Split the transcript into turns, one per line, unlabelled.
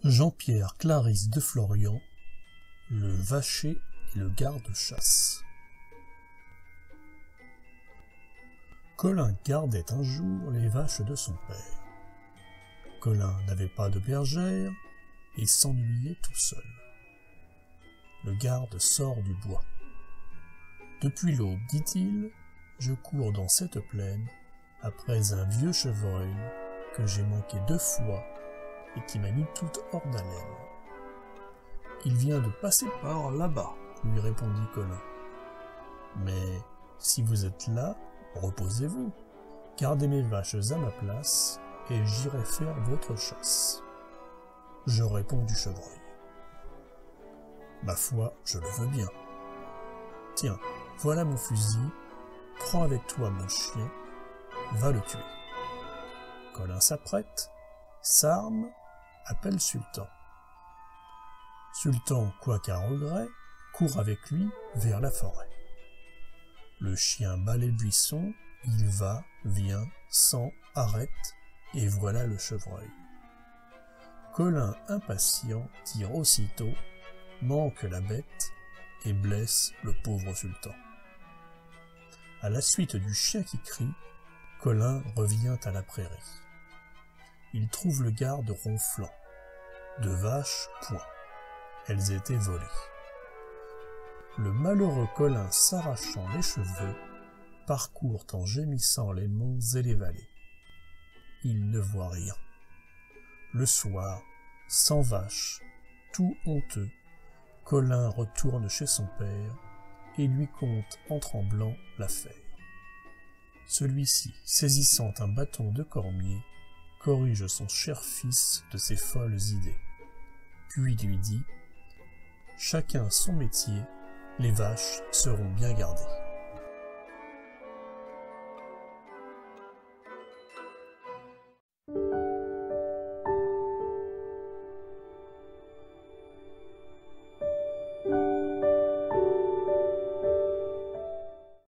Jean-Pierre Clarisse de Florian, le vacher et le garde-chasse. Colin gardait un jour les vaches de son père. Colin n'avait pas de bergère et s'ennuyait tout seul. Le garde sort du bois. Depuis l'aube, dit-il, je cours dans cette plaine après un vieux chevreuil que j'ai manqué 2 fois et qui m'a mis tout hors d'haleine. Il vient de passer par là-bas, lui répondit Colin. Mais si vous êtes là, reposez-vous, gardez mes vaches à ma place et j'irai faire votre chasse. Je réponds du chevreuil. Ma foi, je le veux bien. Tiens, voilà mon fusil, prends avec toi mon chien, va le tuer. Colin s'apprête, s'arme, appelle Sultan. Sultan, quoiqu'à regret, court avec lui vers la forêt. Le chien bat les buissons, il va, vient, sent, arrête, et voilà le chevreuil. Colin, impatient, tire aussitôt, manque la bête et blesse le pauvre sultan. À la suite du chien qui crie, Colin revient à la prairie. Il trouve le garde ronflant. De vaches, point. Elles étaient volées. Le malheureux Colin, s'arrachant les cheveux, parcourt en gémissant les monts et les vallées. Il ne voit rien. Le soir, sans vaches, tout honteux, Colin retourne chez son père et lui conte en tremblant l'affaire. Celui-ci, saisissant un bâton de cormier, corrige son cher fils de ses folles idées. Puis lui dit « Chacun son métier, les vaches seront bien gardées. »